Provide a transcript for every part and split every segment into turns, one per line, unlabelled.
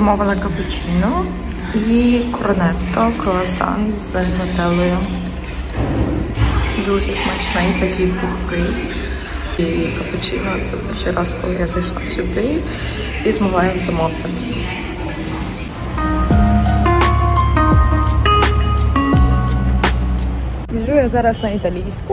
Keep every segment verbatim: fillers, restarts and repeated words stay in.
замовила капучино і корнетто, круасан з нутеллою. Дуже смачний, такий пухкий. І капучино – це перший раз, коли я зайшла сюди і змогла його замовити. Біжу я зараз на італійську,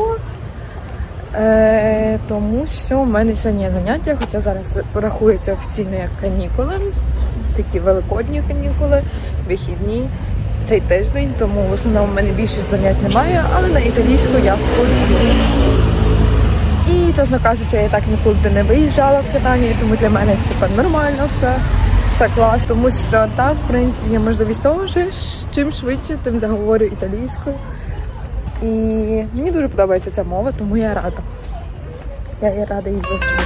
е, тому що в мене сьогодні є заняття, хоча зараз рахується офіційно як канікули, такі великодні канікули, вихідні цей тиждень, тому в основному в мене більше занять немає, але на італійську я ходжу. І, чесно кажучи, я так нікуди не виїжджала з Катанії, тому для мене типу, нормально все, все клас, тому що так, в принципі, є можливість того, що чим швидше, тим заговорю італійською. І мені дуже подобається ця мова, тому я рада. Я є рада її вивчити.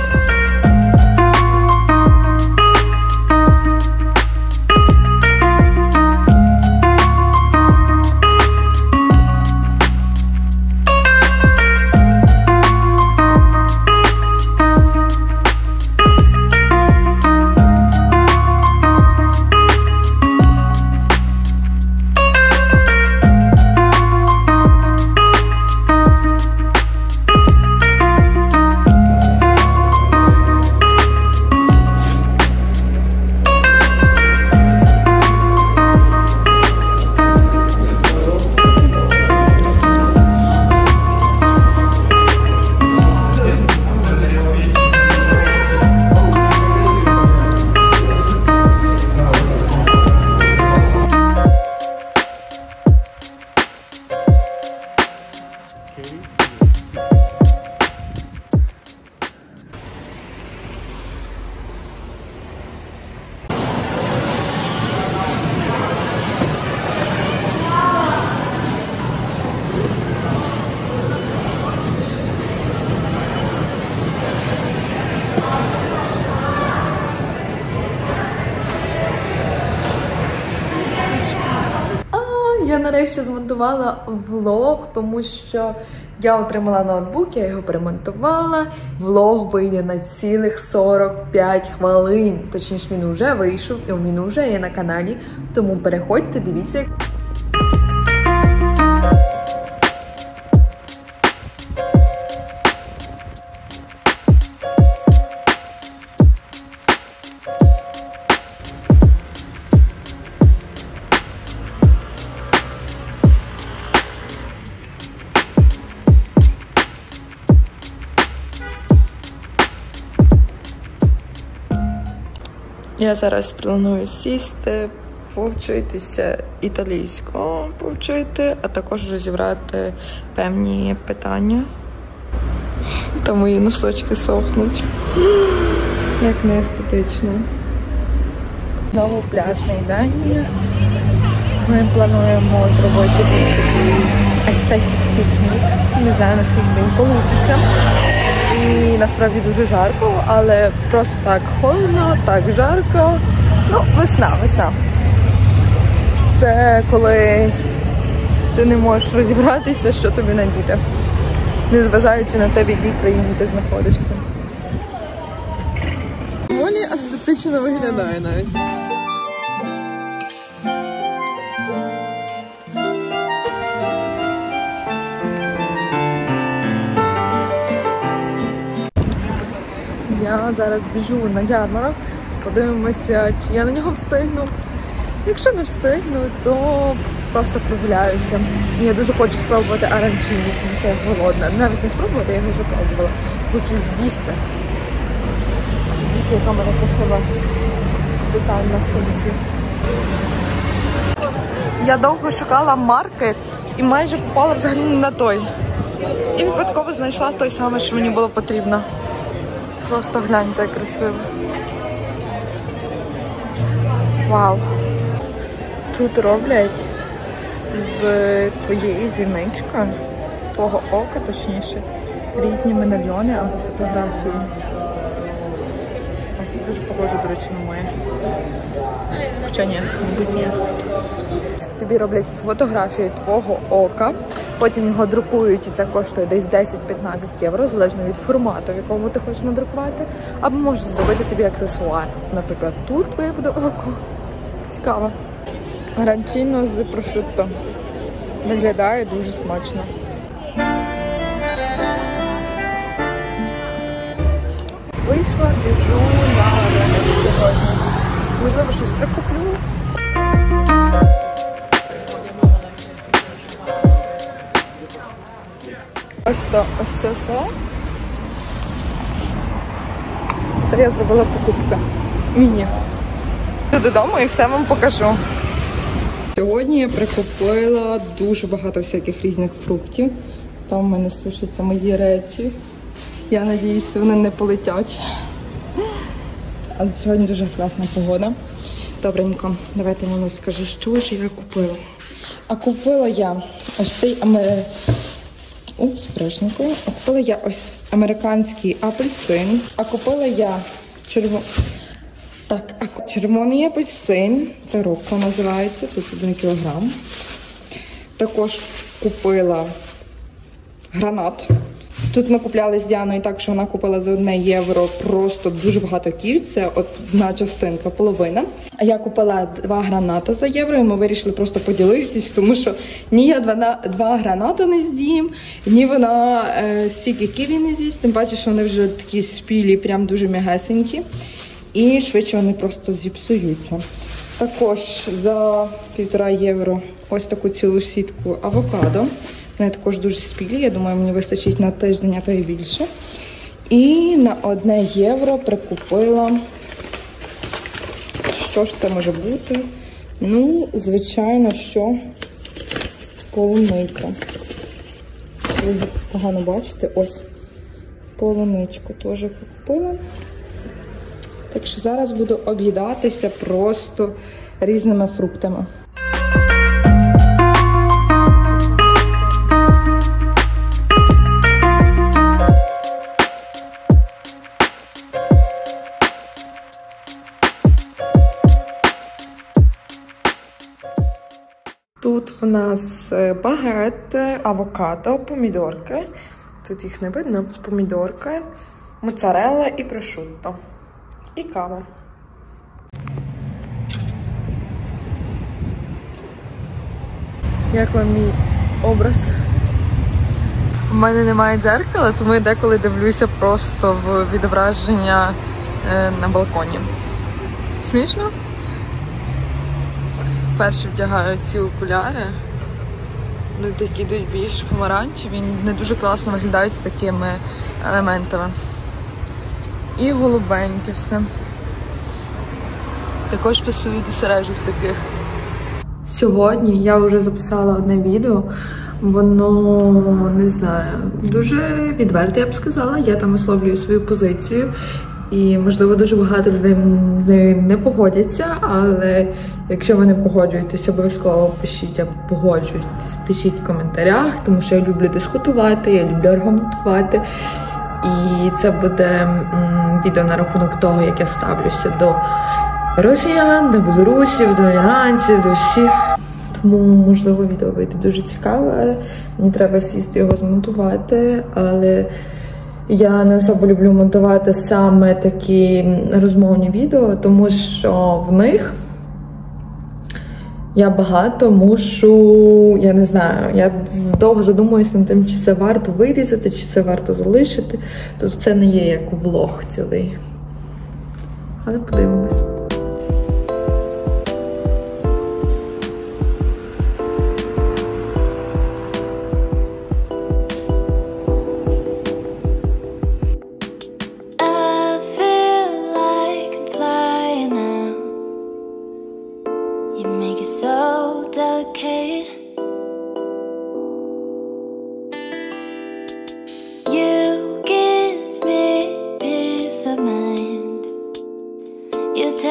Я нарешті змонтувала влог, тому що я отримала ноутбук, я його перемонтувала. Влог вийде на цілих сорок п'ять хвилин. Точніше, він вже вийшов, і він вже є на каналі. Тому переходьте, дивіться. Я зараз планую сісти, повчитися італійську, повчити, а також розібрати певні питання. Та мої носочки сохнуть. Як не естетично. Знову пляжний день. Ми плануємо зробити такий естетик пікнік. Не знаю, наскільки він вийде. І насправді дуже жарко, але просто так холодно, так жарко. Ну, весна, весна. Це коли ти не можеш розібратися, що тобі надіти, незважаючи на те, в якій країні ти знаходишся.
Доволі естетично виглядає навіть.
Я зараз біжу на ярмарок, подивимося, чи я на нього встигну. Якщо не встигну, то просто прогуляюся. І я дуже хочу спробувати аранчині, тому що я голодна. Навіть не спробувати, я його вже пробувала. Хочу з'їсти. Дивіться, яка в мене красива деталь на сумці. Я довго шукала маркет і майже попала взагалі не на той. І випадково знайшла той самий, що мені було потрібно. Просто гляньте, як красиво. Вау. Тут роблять з твоєї зінички, з твого ока, точніше, різні медальйони або фотографії. А це дуже похоже, до речі, на моє. Хоча ні, мабуть, ні. Тобі роблять фотографію твого ока, потім його друкують, і це коштує десь десять-п'ятнадцять євро, залежно від формату, в якому ти хочеш надрукувати. Або можеш зробити тобі аксесуар. Наприклад, тут твоє буде око, Цікаво. Гранчино з прошутто. Виглядає дуже смачно. Вийшла, біжу на ринок сьогодні. Можливо, щось прикуплю. Ось то, ось це все. Це я зробила покупку. Міні. Йду додому і все вам покажу. Сьогодні я прикупила дуже багато всяких різних фруктів. Там в мене сушаться мої речі. Я сподіваюся, вони не полетять. Але сьогодні дуже класна погода. Добренько, давайте я вам скажу, що ж я купила. А купила я ось цей амер... Упс, брешникою. А купила я ось американський апельсин. А купила я червоний... Так, а червоний апельсин. Це Рокко називається. Тут один кілограм. Також купила гранат. Тут ми купляли з Діаною так, що вона купила за одне євро просто дуже багато кільць. Це одна частинка, половина. А я купила два граната за євро, і ми вирішили просто поділитись, тому що ні я два, два граната не з'їм, ні вона е, стільки ківі не з'їсть. Тим паче, що вони вже такі спілі, прям дуже м'ягесенькі. І швидше вони просто зіпсуються. Також за півтора євро ось таку цілу сітку авокадо. Вони також дуже спілі, я думаю, мені вистачить на тиждень, а то і більше. І на одне євро прикупила, що ж це може бути? Ну, звичайно, що полуниця. Ви погано бачите, ось полуничку теж купила. Так що зараз буду об'їдатися просто різними фруктами. Тут у нас багет, авокадо, помідорки. Тут їх не видно. Помідорки, моцарелла і прошутто. І кава. Як вам мій образ? У мене немає дзеркала, тому я деколи дивлюся просто в відображення е, на балконі. Смішно? Перші вдягаю ці окуляри. Вони такі йдуть більш помаранчеві, не дуже класно виглядають з такими елементами. І голубеньке все. Також пасую до сережок таких. Сьогодні я вже записала одне відео. Воно, не знаю, дуже відверте, я б сказала. Я там висловлюю свою позицію. І, можливо, дуже багато людей з нею не погодяться, але якщо ви не погоджуєтесь, обов'язково пишіть, я погоджуюсь, пишіть в коментарях, тому що я люблю дискутувати, я люблю аргументувати. І це буде м, відео на рахунок того, як я ставлюся до росіян, до білорусів, до іранців, до всіх. Тому, можливо, відео вийде дуже цікаве. Мені треба сісти його змонтувати, але я не особо люблю монтувати саме такі розмовні відео, тому що в них я багато мушу, я не знаю, я довго задумуюсь над тим, чи це варто вирізати, чи це варто залишити. Тобто це не є як влог цілий. Але подивимось.
You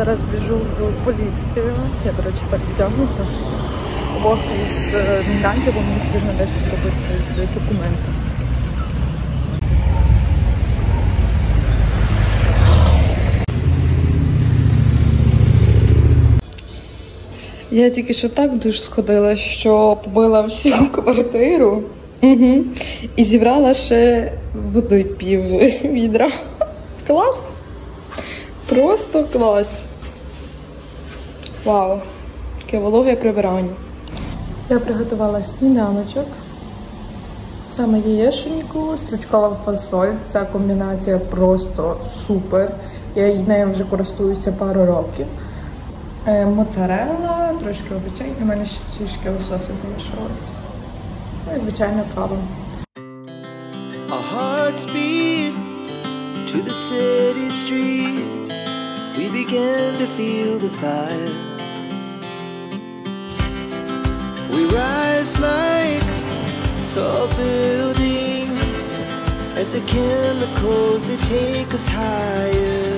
зараз біжу в поліцію. Я, до речі, так вдягнута. В офіс мігрантів, бо мені потрібно дещо зробити з документами. Я тільки що так в душ сходила, що помила всю квартиру. Угу. І зібрала ще води пів відра. Клас! Просто клас! Вау! Таке вологе прибирання. Я приготувала сніданочок. Саме яєшеньку, стручкова фасоль. Ця комбінація просто супер. Я нею вже користуюся пару років. Е, моцарелла, трошки овочей. У мене ще трішки лосося залишилось. Ну і звичайно кава.
Our hearts beat to the city streets. We began to feel the fire. We rise like tall buildings as the chemicals they take us higher.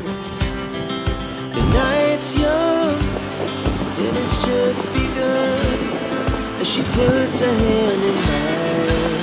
The night's young and it's just begun as she puts her hand in mine.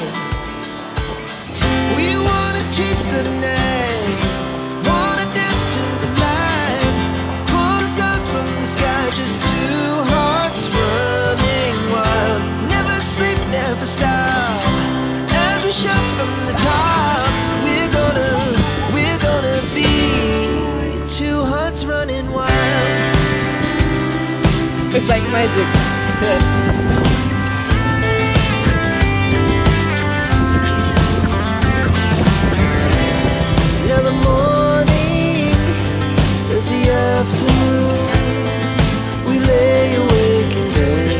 We wanna chase the night, wanna dance to the light, pull the stars from the sky, just two hearts running wild. Never sleep, never stop, as we shout from the top. We're gonna, we're gonna be two hearts running wild.
It's like magic.
Now the morning is the afternoon. We lay awake in bed.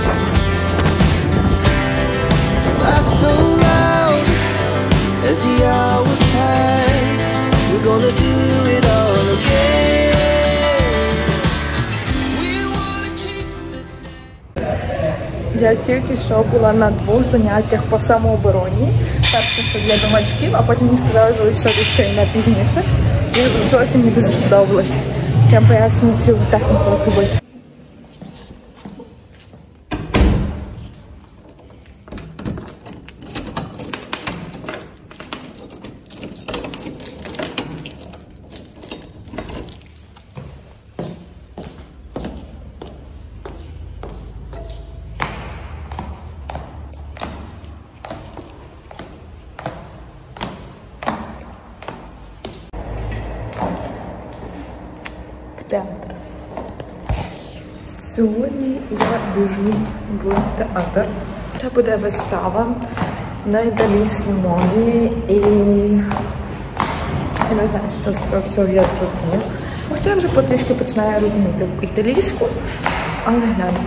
Laugh so loud as the hours pass. We're gonna do it all again. We wanna chase the
Я тільки що була на двох заняттях по самообороні. Перше це для новачків, а потім мені сказали залишити ще й на пізніше. Я залишилася, мені дуже сподобалось. Прям поясню цю техніку, як робити. Театр. Сьогодні я біжу в театр. Це буде вистава на італійській мові і я не знаю, що з цього всього я зрозумію. Хоча я вже потрішки починаю розуміти італійську, але глянемо.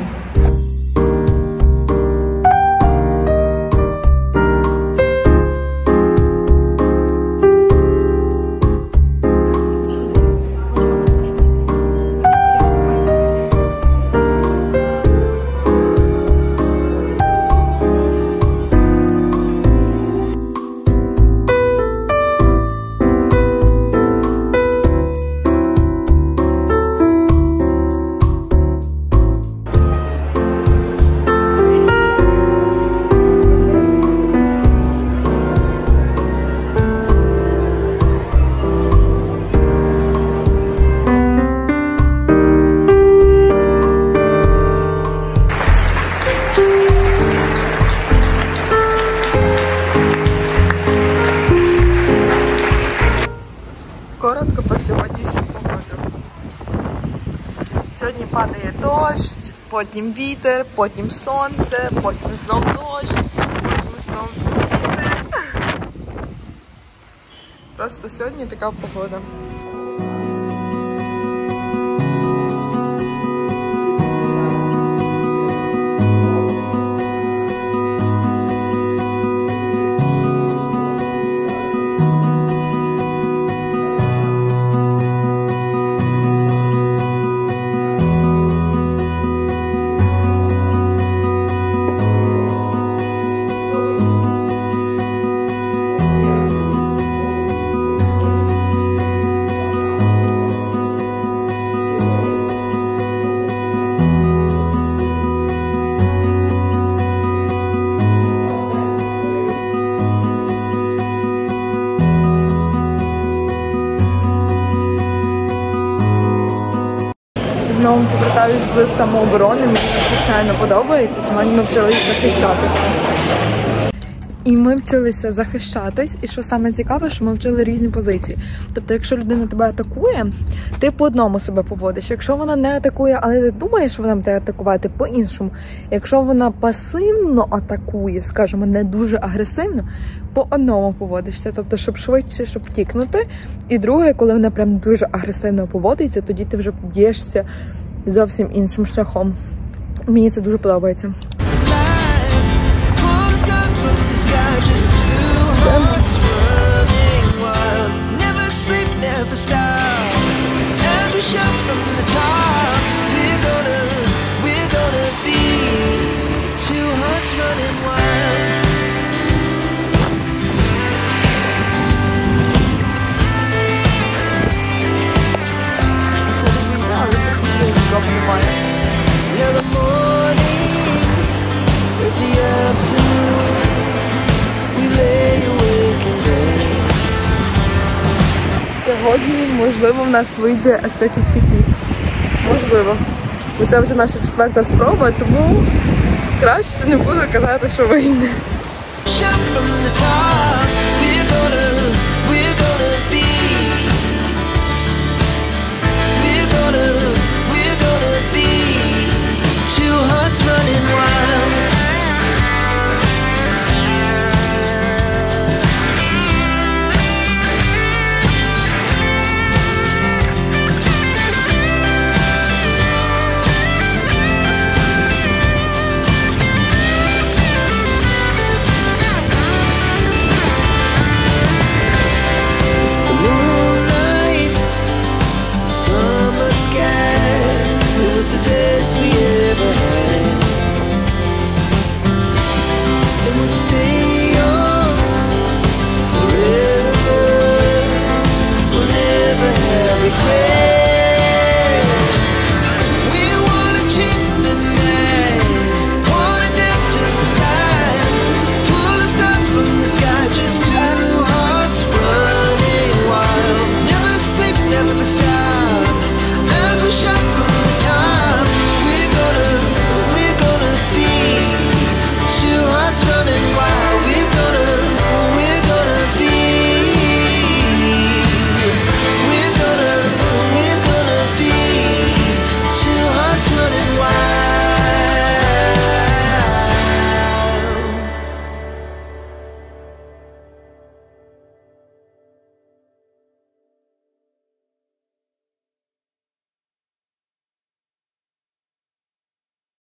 Коротко про сьогоднішню погоду. Сьогодні падає дощ, потім вітер, потім сонце, потім знов дощ, потім знов вітер. Просто сьогодні така погода. клас з самооборони, мені надзвичайно подобається. Сьогодні ми вчилися захищатися. І ми вчилися захищатись, і що саме цікаве, що ми вчили різні позиції. Тобто, якщо людина тебе атакує, ти по одному себе поводиш. Якщо вона не атакує, але ти думаєш, що вона буде атакувати, по-іншому. Якщо вона пасивно атакує, скажімо, не дуже агресивно, по одному поводишся. Тобто, щоб швидше, щоб тікнути. І друге, коли вона прям дуже агресивно поводиться, тоді ти вже б'єшся зовсім іншим шляхом. Мені це дуже подобається.
Never stop. Every shot from the top. We're gonna, we're gonna be two hearts running wild. Yeah, the morning is the afternoon. We lay awake and day.
Сьогодні, можливо, в нас вийде естетик пікнік. Можливо. Бо це вже наша четверта спроба, тому краще не буду казати, що вийде.
Shot from the top.